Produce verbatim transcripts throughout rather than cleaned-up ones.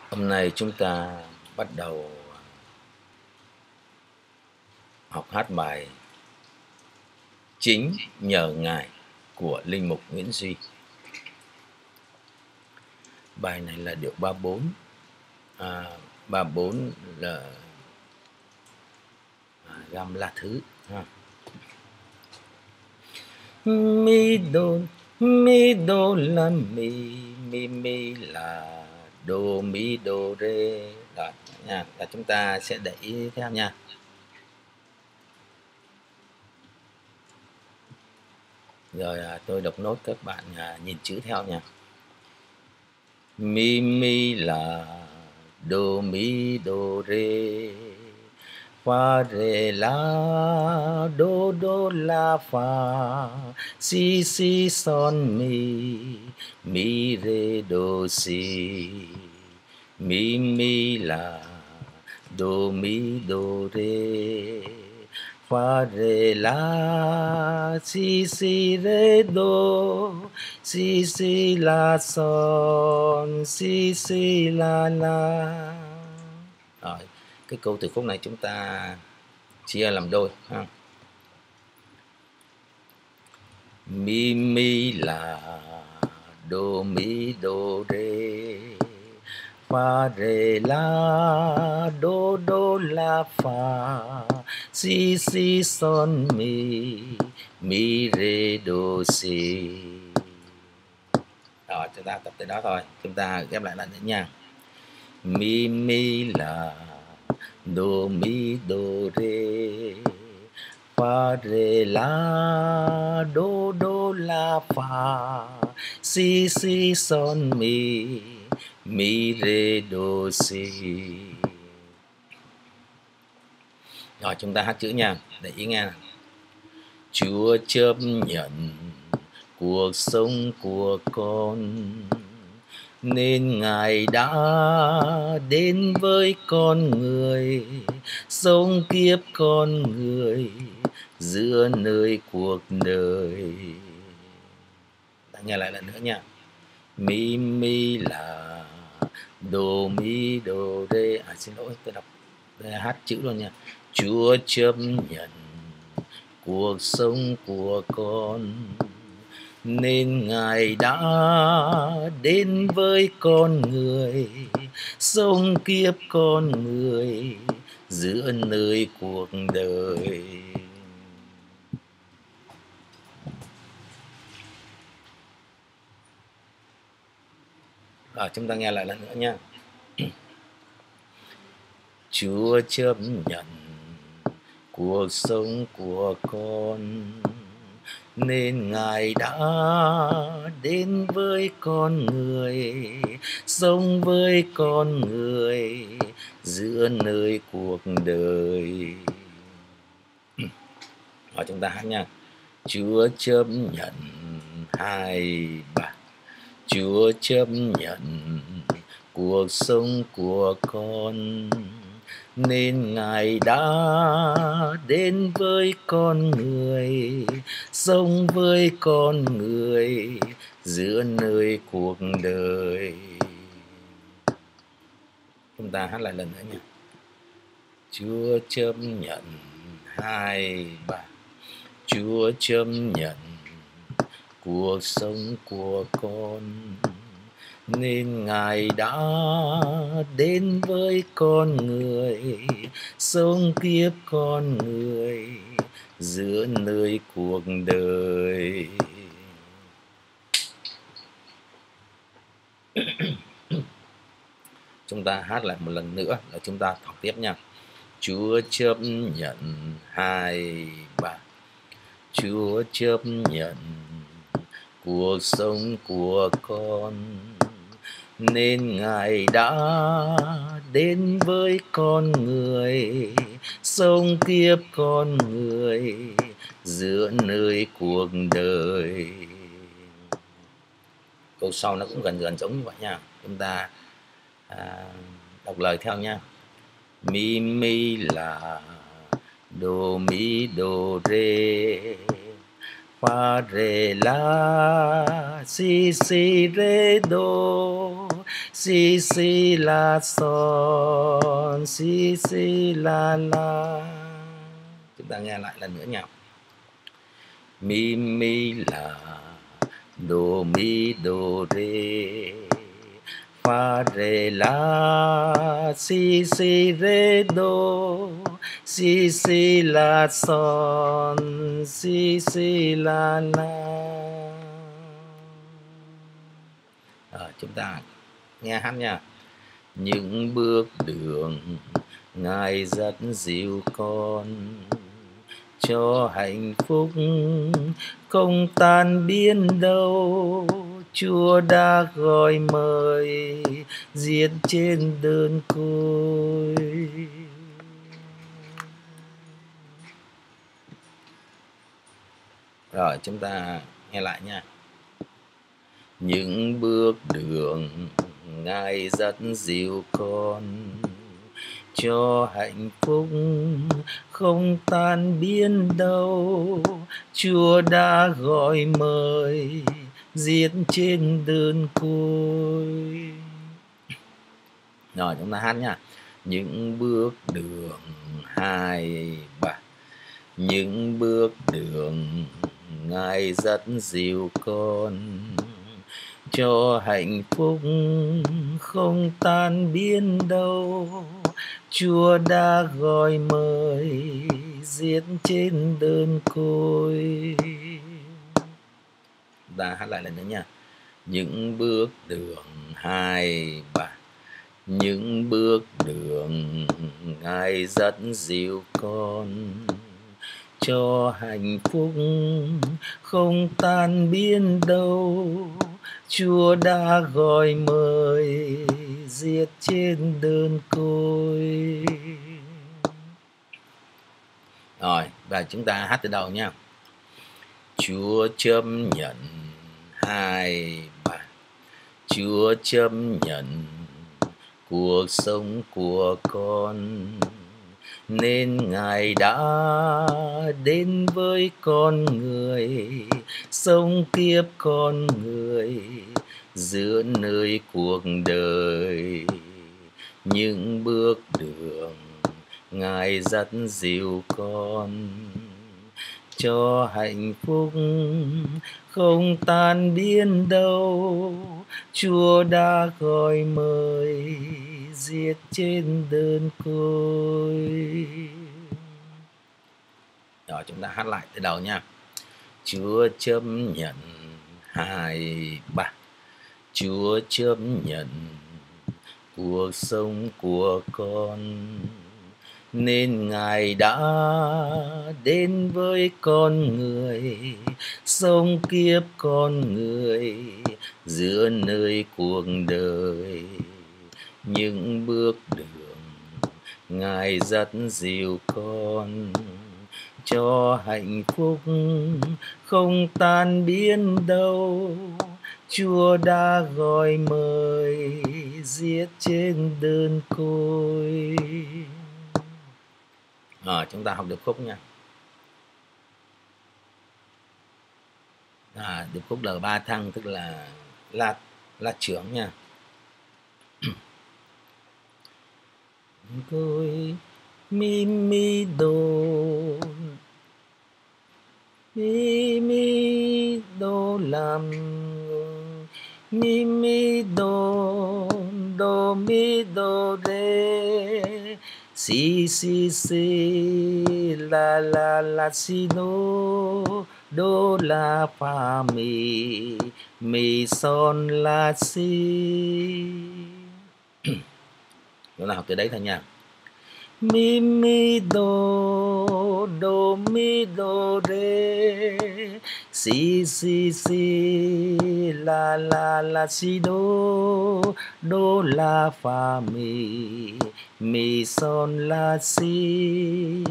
Hôm nay chúng ta bắt đầu học hát bài Chính Nhờ Ngài của Linh Mục Nguyễn Duy. Bài này là điệu ba bốn. À, ba bốn là à, gam la thứ. Ha. Mi đô, mi đô la mi, mi mi là đô mi đô rê. Rồi nha, là chúng ta sẽ đẩy theo nha. Rồi à, tôi đọc nốt, các bạn à, nhìn chữ theo nha. Mi mi là đô mi đô rê, fa rê la đô đô la fa, si si son mi, mi rê đô si. Mi mi là đô mi đô rê, fa rê la si si rê đô, si si la son, si si la la. Rồi, cái câu từ khúc này chúng ta chia làm đôi ha. Mi mi là đô mi đô rê, fa rê la đô đô la fa, si si son mi, mi rê đô si. Rồi, chúng ta tập tới đó thôi. Chúng ta ghép lại lần nữa nha. Mi mi là đô mi đô rê, fa rê la đô đô la fa, si si son mi, mi rê đô si. Rồi chúng ta hát chữ nha, để ý nghe. Chúa chấp nhận cuộc sống của con, nên Ngài đã đến với con người, sống kiếp con người giữa nơi cuộc đời. Ta nghe lại lần nữa nha. Mi mi là đô mi đô rê. À xin lỗi, tôi đọc tôi hát chữ luôn nha. Chúa chấp nhận cuộc sống của con, nên Ngài đã đến với con người, sống kiếp con người giữa nơi cuộc đời. Rồi chúng ta nghe lại lần nữa nha. Chúa chấp nhận cuộc sống của con, nên Ngài đã đến với con người, sống với con người giữa nơi cuộc đời. Rồi chúng ta hát nha. Chúa chấp nhận, hai ba. Chúa chấp nhận cuộc sống của con, nên Ngài đã đến với con người, sống với con người giữa nơi cuộc đời. Chúng ta hát lại lần nữa nha. Chúa chấp nhận, hai ba. Chúa chấp nhận cuộc sống của con, nên Ngài đã đến với con người, sống kiếp con người giữa nơi cuộc đời. Chúng ta hát lại một lần nữa là chúng ta học tiếp nha. Chúa chấp nhận, hai ba. Chúa chấp nhận cuộc sống của con, nên Ngài đã đến với con người, sống kiếp con người giữa nơi cuộc đời. Câu sau nó cũng gần gần giống như vậy nha. Chúng ta à, đọc lời theo nha. Mi mi là đô mi đô rê, fa rê la si si rê đô, si si la son, si si la la. Chúng ta nghe lại lần nữa nhé. Mi mi la, do mi do re, fa re la, si si re do, si si la son, si si la la. À, chúng ta nghe hát nha. Những bước đường Ngài dắt dìu con, cho hạnh phúc không tan biến đâu. Chúa đã gọi mời giết trên đơn côi. Rồi chúng ta nghe lại nha. Những bước đường Ngài dắt dìu con, cho hạnh phúc không tan biến đâu. Chúa đã gọi mời giết trên đơn côi. Rồi chúng ta hát nha. Những bước đường hai ba, những bước đường Ngài dắt dìu con, cho hạnh phúc không tan biến đâu. Chúa đã gọi mời giết trên đơn côi. Ta hát lại lần nữa nha. Những bước đường hai ba, những bước đường Ngài dắt dìu con, cho hạnh phúc không tan biến đâu. Chúa đã gọi mời giết trên đơn côi. Rồi, và chúng ta hát từ đầu nha. Chúa chấp nhận hai ba, Chúa chấp nhận cuộc sống của con, nên Ngài đã đến với con người, sống kiếp con người giữa nơi cuộc đời. Những bước đường Ngài dắt dìu con, cho hạnh phúc không tan biến đâu. Chúa đã gọi mời giết trên đơn côi. Rồi chúng ta hát lại từ đầu nha. Chúa chấp nhận hai ba, Chúa chấp nhận cuộc sống của con, nên Ngài đã đến với con người, sống kiếp con người giữa nơi cuộc đời. Những bước đường Ngài dắt dìu con, cho hạnh phúc không tan biến đâu. Chúa đã gọi mời giết trên đơn côi. Rồi chúng ta học điệp khúc nha. À, điệp khúc L ba thăng tức là la la trưởng nha. Côi mi mi đô, mi mi đô làm, mi mi đô đô mi đô rê, si si si la la la si đô, đô la fa mi, mi son la si. Chúng ta học từ đấy thôi nha. Mi mi đô đô mi đô rê, si si si la la la si đô, đô la fa mi, mi son la si.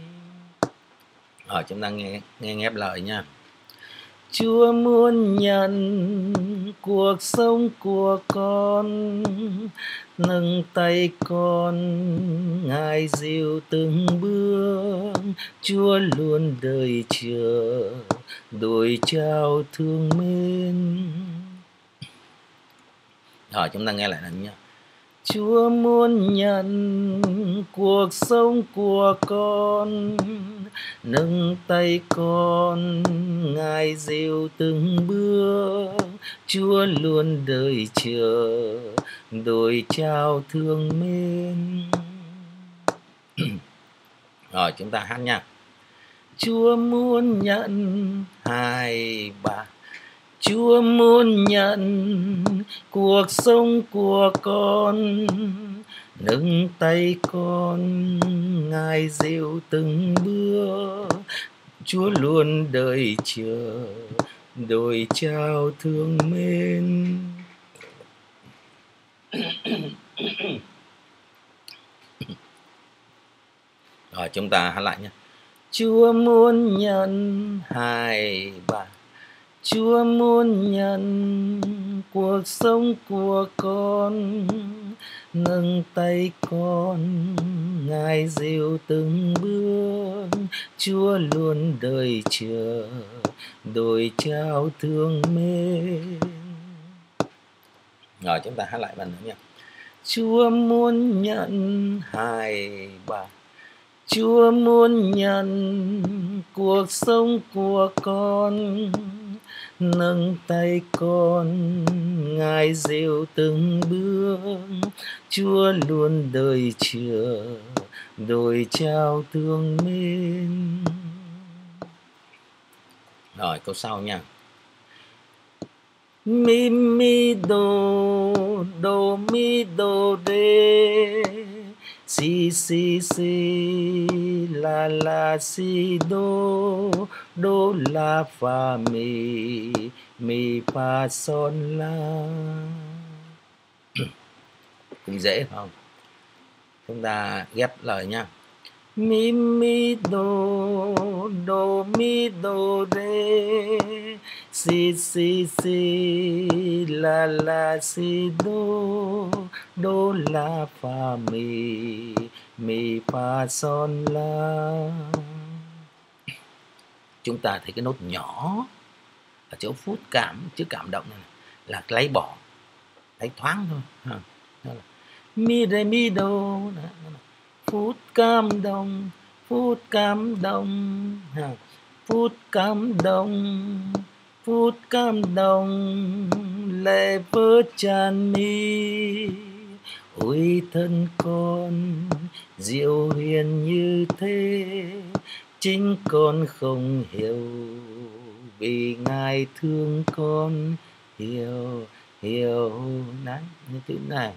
Rồi chúng ta nghe nghe ngép lời nha. Chúa muốn nhận cuộc sống của con, nâng tay con Ngài dìu từng bước. Chúa luôn đợi chờ đôi trao thương mến. Rồi chúng ta nghe lại lần nhé. Chúa muốn nhận cuộc sống của con, nâng tay con Ngài dìu từng bước. Chúa luôn đợi chờ đôi trao thương mến. Rồi chúng ta hát nha. Chúa muốn nhận, hai ba. Chúa muốn nhận cuộc sống của con, nâng tay con Ngài dìu từng bước. Chúa luôn đợi chờ đôi trao thương mến. Rồi chúng ta hát lại nhé. Chúa muốn nhận, hai ba. Chúa muốn nhận cuộc sống của con, nâng tay con Ngài dìu từng bước. Chúa luôn đợi chờ đôi trao thương mến. Rồi chúng ta hát lại lần nữa nha. Chúa muốn nhận, hai ba. Chúa muốn nhận cuộc sống của con, nâng tay con Ngài dìu từng bước. Chúa luôn đợi chờ đôi trao thương mến. Rồi câu sau nha. Mi mi do do mi do re, si si si la la si do, do la fa mi, mi fa son la. Cũng dễ không? Chúng ta ghép lời nha. Mi mi do do mi do re, si si si la la si do, do la fa mi, mi fa son la. Chúng ta thấy cái nốt nhỏ ở chỗ phút cảm, chữ cảm động này, này là lấy bỏ, lấy thoáng thôi. Ha. Đó là mi re mi do, đó, đó là phút cảm động, phút cảm động, ha. Phút cảm động, phút cảm động, lệ vỡ tràn mi. Ôi thân con diệu hiền như thế, chính con không hiểu, vì Ngài thương con hiểu, hiểu. Đấy, như chữ này.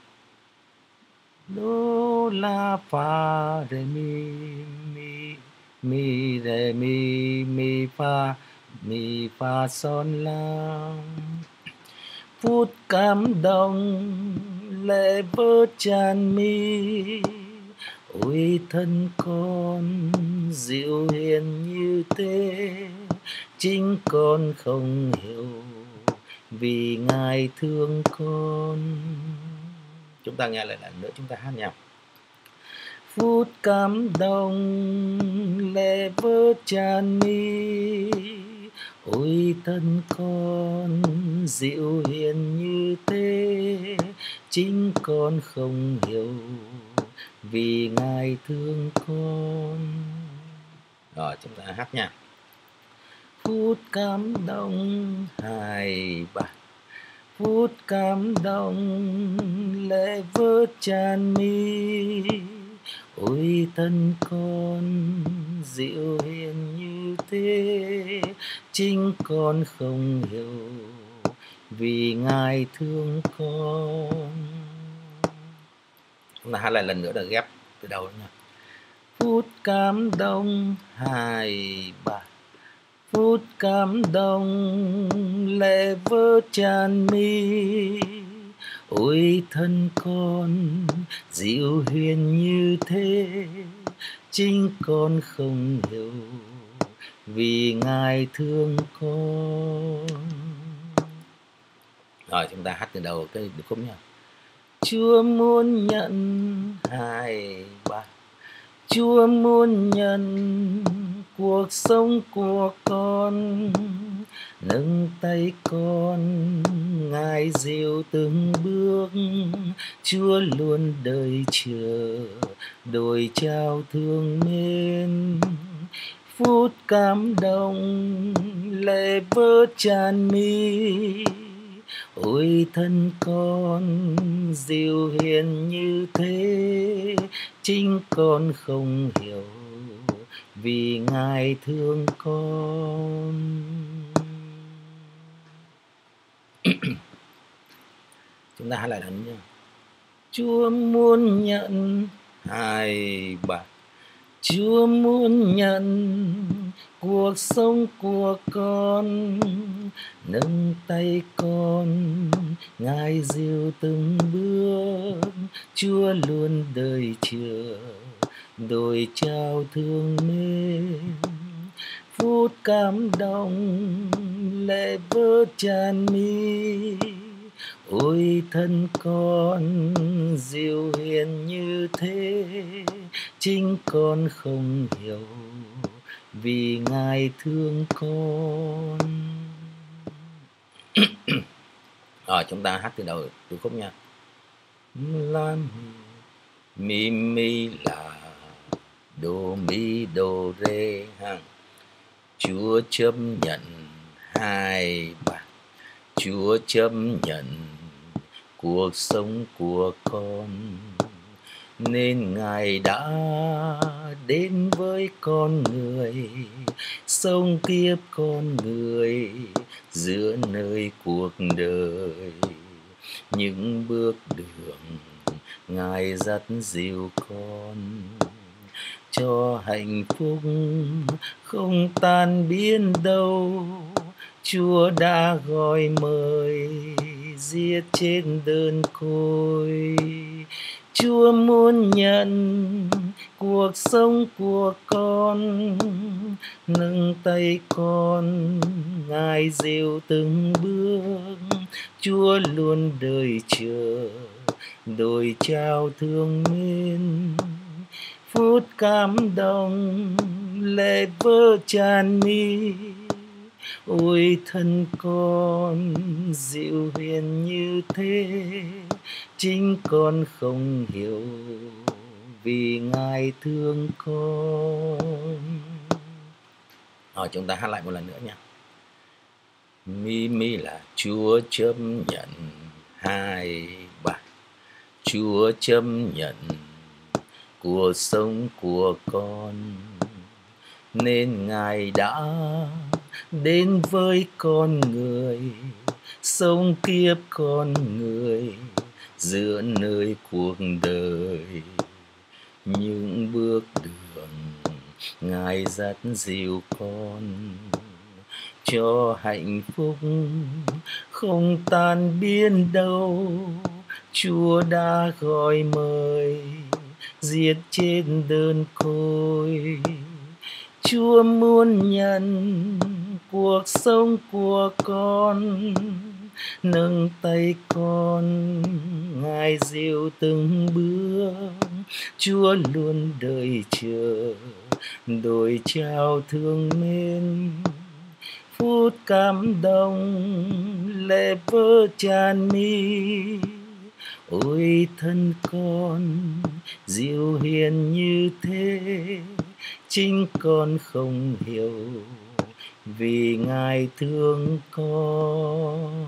Do la fa re mi mi, mi re mi mi fa, mi fa son la. Phút cảm động lệ vỡ tràn mi. Ôi thân con dịu hiền như thế, chính con không hiểu, vì Ngài thương con. Chúng ta nghe lại lần nữa, chúng ta hát nhau. Phút cảm động lệ vỡ tràn mi. Ôi thân con dịu hiền như thế, chính con không hiểu, vì Ngài thương con. Rồi chúng ta hát nha. Phút cảm động, hai ba. Phút cảm động lệ vỡ tràn mi. Ôi thân con dịu hiền như thế, chính con không hiểu, vì Ngài thương con. Chúng ta hát lại lần nữa để ghép từ đầu nha. Phút cảm động, hai ba. Phút cảm động lệ vỡ tràn mi. Ôi thân con dịu hiền như thế, chính con không hiểu, vì Ngài thương con. Rồi chúng ta hát từ đầu cái điệp khúc nha. Chúa muốn nhận, hai ba. Chúa muốn nhận cuộc sống của con, nâng tay con Ngài dìu từng bước, Chúa luôn đợi chờ đôi trao thương mến. Phút cảm động lệ vỡ tràn mi, ôi thân con dịu hiền như thế, chính con không hiểu vì Ngài thương con. Chúng ta hát lại lần nữa. Chúa muốn nhận hai bạc, Chúa muốn nhận cuộc sống của con, nâng tay con Ngài dìu từng bước, Chúa luôn đợi chờ đôi trao thương mến. Phút cảm động lệ vỡ tràn mi, ôi thân con dịu hiền như thế, chính con không hiểu vì Ngài thương con. Rồi chúng ta hát từ đầu từ khúc nha. La mi mi la đô mi đô rê ha. Chúa chấp nhận hai bạc, Chúa chấp nhận cuộc sống của con, nên Ngài đã đến với con người, sống kiếp con người giữa nơi cuộc đời. Những bước đường Ngài dắt dìu con, cho hạnh phúc không tan biến đâu. Chúa đã gọi mời giết trên đơn côi. Chúa muốn nhận cuộc sống của con, nâng tay con Ngài dìu từng bước, Chúa luôn đợi chờ đôi trao thương mến. Phút cảm động lệ vỡ tràn mi, ôi thân con dịu hiền như thế, chính con không hiểu vì Ngài thương con. Rồi chúng ta hát lại một lần nữa nha. Mi mi là Chúa chấp nhận hai bạc, Chúa chấp nhận cuộc sống của con, nên Ngài đã đến với con người, sống kiếp con người giữa nơi cuộc đời. Những bước đường Ngài dắt dìu con, cho hạnh phúc không tan biến đâu. Chúa đã gọi mời giết trên đơn côi. Chúa muốn nhận cuộc sống của con, nâng tay con Ngài dìu từng bước, Chúa luôn đợi chờ đôi trao thương mến. Phút cảm động lệ vỡ tràn mi, ôi thân con dịu hiền như thế, chính con không hiểu vì Ngài thương con.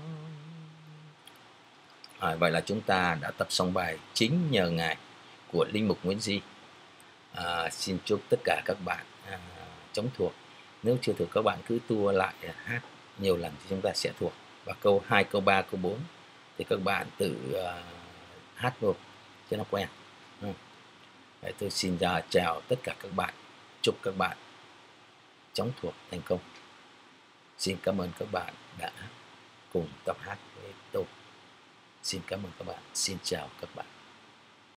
À, vậy là chúng ta đã tập xong bài Chính Nhờ Ngài của Linh Mục Nguyễn Di. À, xin chúc tất cả các bạn à, chống thuộc. Nếu chưa thuộc các bạn cứ tua lại hát nhiều lần thì chúng ta sẽ thuộc. Và câu hai, câu ba, câu bốn thì các bạn tự uh, hát luôn cho nó quen. Ừ. Vậy tôi xin uh, chào tất cả các bạn. Chúc các bạn chống thuộc thành công. Xin cảm ơn các bạn đã cùng tập hát với tôi. Xin cảm ơn các bạn. Xin chào các bạn.